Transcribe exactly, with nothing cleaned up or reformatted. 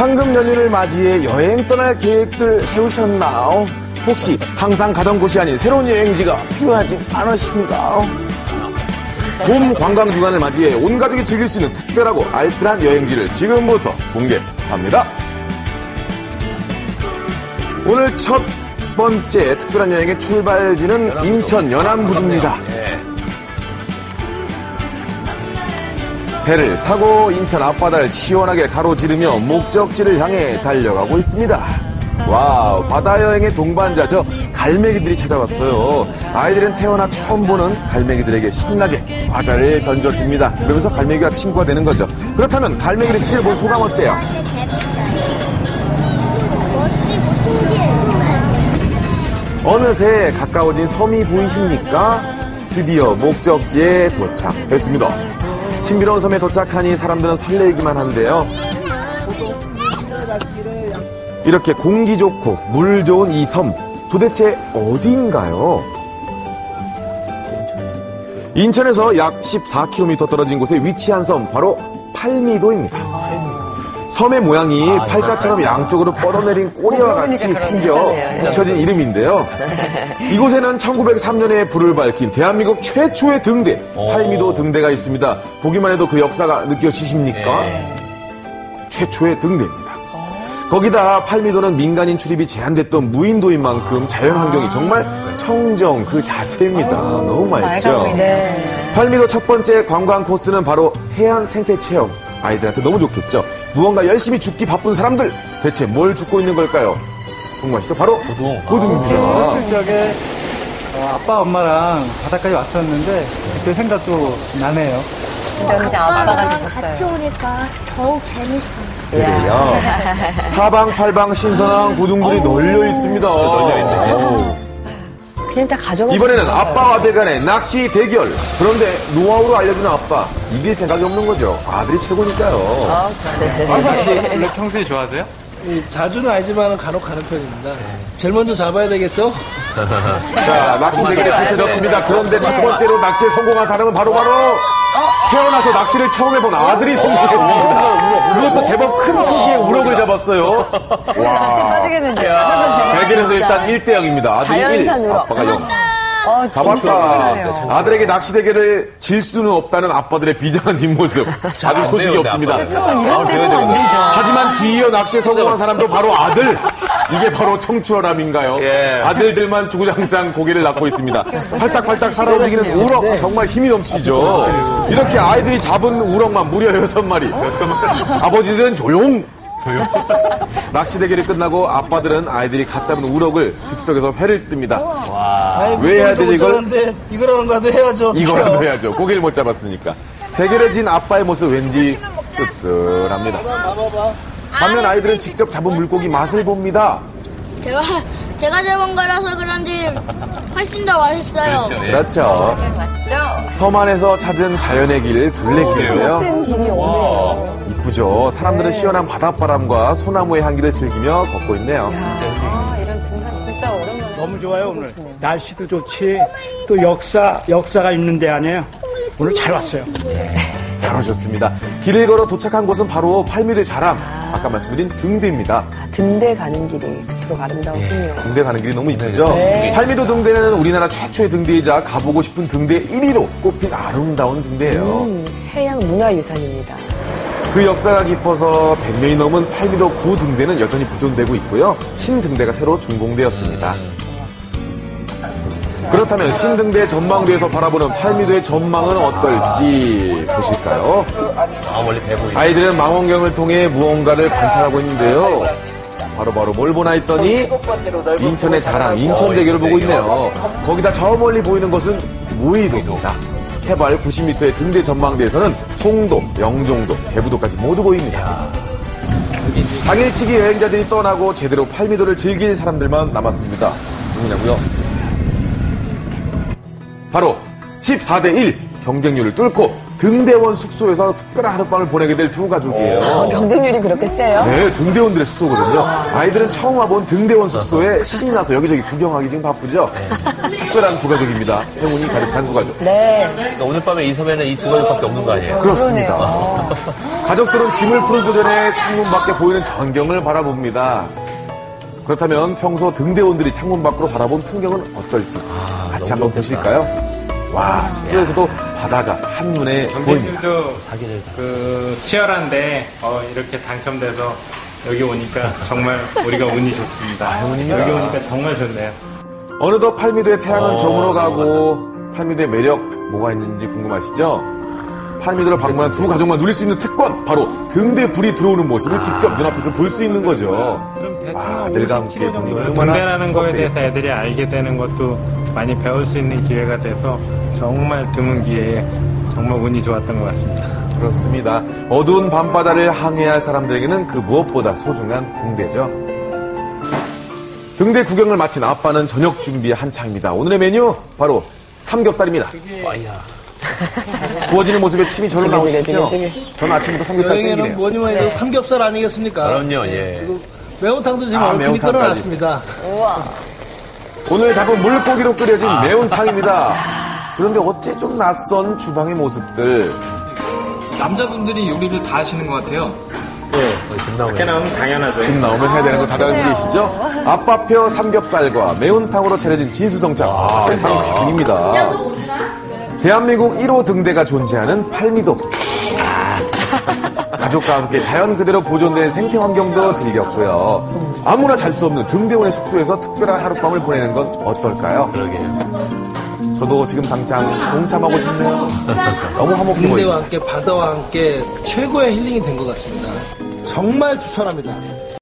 황금 연휴를 맞이해 여행 떠날 계획들 세우셨나요? 혹시 항상 가던 곳이 아닌 새로운 여행지가 필요하진 않으신가요? 봄 관광 주간을 맞이해 온 가족이 즐길 수 있는 특별하고 알뜰한 여행지를 지금부터 공개합니다. 오늘 첫 번째 특별한 여행의 출발지는 인천 연안부두입니다. 배를 타고 인천 앞바다를 시원하게 가로지르며 목적지를 향해 달려가고 있습니다. 와우, 바다 여행의 동반자죠. 갈매기들이 찾아왔어요. 아이들은 태어나 처음 보는 갈매기들에게 신나게 과자를 던져줍니다. 그러면서 갈매기와 친구가 되는 거죠. 그렇다면 갈매기를 실제로 본 소감 어때요? 멋지고 신기해요. 어느새 가까워진 섬이 보이십니까? 드디어 목적지에 도착했습니다. 신비로운 섬에 도착하니 사람들은 설레기만 한데요. 이렇게 공기 좋고 물 좋은 이 섬, 도대체 어디인가요? 인천에서 약 십사 킬로미터 떨어진 곳에 위치한 섬, 바로 팔미도입니다. 섬의 모양이 팔자처럼 양쪽으로 뻗어내린 꼬리와 같이 생겨 붙여진 이름인데요. 이곳에는 천구백삼 년에 불을 밝힌 대한민국 최초의 등대, 팔미도 등대가 있습니다. 보기만 해도 그 역사가 느껴지십니까? 최초의 등대입니다. 거기다 팔미도는 민간인 출입이 제한됐던 무인도인 만큼 자연환경이 정말 청정 그 자체입니다. 너무 맑죠? 팔미도 첫 번째 관광 코스는 바로 해안 생태 체험. 아이들한테 너무 좋겠죠? 무언가 열심히 죽기 바쁜 사람들, 대체 뭘 죽고 있는 걸까요? 궁금하시죠? 바로 고등. 고등입니다. 어렸을 적에 어, 아빠 엄마랑 바다까지 왔었는데 그때 생각도 나네요. 저는 이제 아빠가 되셨어요. 같이 오니까 더욱 재밌어요. 그래요. 사방팔방 신선한 고등들이 널려 있습니다. 널려 있네요. 그냥 다 가져가. 이번에는 아빠와 아들 간의 낚시 대결. 그런데 노하우로 알려주는 아빠, 이길 생각이 없는 거죠. 아들이 최고니까요. 아, 네. 아, 낚시 원래 평소에 좋아하세요? 자주는 아니지만 간혹 가는 편입니다. 제일 먼저 잡아야 되겠죠? 자, 낚시 대결이 펼쳐졌습니다. 그런데 첫 번째로 낚시에 성공한 사람은 바로바로 태어나서 낚시를 처음 해본 아들이 성공했습니다. 그것도 제법 큰 크기의 우럭을 잡았어요. 낚시 빠지겠는데요. 대결에서 일단 일 대 영입니다. 아들이 일, 아빠가 영. 어, 잡았다. 아들에게 낚시 대결을 질 수는 없다는 아빠들의 비장한 뒷모습. 아직 소식이 없습니다. 이런 데는 안 되죠. 하지만 뒤이어 낚시에 성공한 사람도 바로 아들. 이게 바로 청출어람인가요? 예. 아들들만 주구장창 고개를 낳고 있습니다. 팔딱팔딱 살아 움직이는 우럭, 정말 힘이 넘치죠. 이렇게 아이들이 잡은 우럭만 무려 여섯 마리. 아버지들은 조용. 낚시 대결이 끝나고 아빠들은 아이들이 갓 잡은 우럭을 즉석에서 회를 뜹니다. 아이, 왜 해야 되지, 이걸? 이걸? 이거라도 해야죠. 이거라도 해야죠. 고기를 못 잡았으니까. 대결에 진 아빠의 모습 왠지 씁쓸합니다. 반면 아이들은 직접 잡은 물고기 맛을 봅니다. 제가, 제가 잡은 거라서 그런지 훨씬 더 맛있어요. 그렇죠. 맛있죠? 섬 안에서 찾은 자연의 길, 둘레길인데요. 멋진 길이 없네요. 이쁘죠. 사람들은 시원한 바닷바람과 소나무의 향기를 즐기며 걷고 있네요. 아, 이런 등산 진짜 오랜만에. 너무 좋아요, 오늘. 날씨도 좋지. 또 역사, 역사가 있는 데 아니에요. 오늘 잘 왔어요. 잘 오셨습니다. 길을 걸어 도착한 곳은 바로 팔미도의 자랑. 아까 말씀드린 등대입니다. 아, 등대 가는 길이 그토록 아름다웠군요. 등대 가는 길이 너무 이쁘죠? 팔미도 등대는 우리나라 최초의 등대이자 가보고 싶은 등대 일 위로 꼽힌 아름다운 등대예요. 음, 해양 문화유산입니다. 그 역사가 깊어서 백 년이 넘은 팔미도 구 등대는 여전히 보존되고 있고요. 신등대가 새로 준공되었습니다. 그렇다면 신등대 전망대에서 바라보는 팔미도의 전망은 어떨지 보실까요? 아, 멀리 배 보이네. 아이들은 망원경을 통해 무언가를 관찰하고 있는데요. 바로바로 뭘 보나 했더니 인천의 자랑 인천대교를 보고 있네요. 거기다 저 멀리 보이는 것은 무의도입니다. 해발 구십 미터의 등대 전망대에서는 송도, 영종도, 대부도까지 모두 보입니다. 당일치기 여행자들이 떠나고 제대로 팔미도를 즐길 사람들만 남았습니다. 누구냐고요? 바로 십사 대 일 경쟁률을 뚫고 등대원 숙소에서 특별한 하룻밤을 보내게 될 두 가족이에요. 어, 경쟁률이 그렇게 세요? 네, 등대원들의 숙소거든요. 아이들은 처음 와본 등대원 숙소에 신이 나서 여기저기 구경하기 지금 바쁘죠? 특별한 두 가족입니다. 행운이 가득한 두 가족. 네. 그러니까 오늘 밤에 이 섬에는 이 두 가족밖에 없는 거 아니에요? 그렇습니다. 그러네요. 가족들은 짐을 풀기도 전에 창문 밖에 보이는 전경을 바라봅니다. 그렇다면 평소 등대원들이 창문 밖으로 바라본 풍경은 어떨지 아, 같이 너무 한번 좋겠다. 보실까요? 와, 숙소에서도 바다가 한눈에 보입니다. 관객들도 사기를 다. 그 치열한데 어, 이렇게 당첨돼서 여기 오니까 정말 우리가 운이 좋습니다. 행운입니다. 여기 오니까 정말 좋네요. 어느덧 팔미도의 태양은 어, 저물어 가고 팔미도의 매력 뭐가 있는지 궁금하시죠? 팔미도를 방문한 두 가족만 누릴 수 있는 특권, 바로 등대 불이 들어오는 모습을 직접 눈앞에서 볼 수 있는 거죠. 그럼 대충 아, 아들과 함께 오십 킬로미터 보니 정도 얼마나 등대라는 거에 대해서 수업되겠어요. 애들이 알게 되는 것도 많이 배울 수 있는 기회가 돼서 정말 드문 기회에 정말 운이 좋았던 것 같습니다. 그렇습니다. 어두운 밤바다를 항해할 사람들에게는 그 무엇보다 소중한 등대죠. 등대 구경을 마친 아빠는 저녁 준비에 한창입니다. 오늘의 메뉴 바로 삼겹살입니다. 구워지는 모습에 침이 절로 나오시죠? 저는 아침부터 삼겹살 여행에는 땡기네요. 뭐니 뭐니 해도 삼겹살 아니겠습니까? 그럼요, 예. 그리고 매운탕도 지금 아, 얼큰이 매운탕까지. 끓여놨습니다. 오늘 잡은 물고기로 끓여진 매운탕입니다. 그런데 어째 좀 낯선 주방의 모습들. 남자분들이 요리를 다 하시는 것 같아요. 집 나오네. 이렇게 나오면 당연하죠. 집 나오면 해야 되는 거 다들 알고 계시죠? 아빠표 삼겹살과 매운탕으로 차려진 진수성찬. 아, 사람 가득입니다. 대한민국 일 호 등대가 존재하는 팔미도. 가족과 함께 자연 그대로 보존된 생태 환경도 즐겼고요. 아무나 잘 수 없는 등대원의 숙소에서 특별한 하룻밤을 보내는 건 어떨까요? 그러게요. 저도 지금 당장 동참하고 싶네요. 너무 화목해 등대와 보입니다. 함께 바다와 함께 최고의 힐링이 된 것 같습니다. 정말 추천합니다.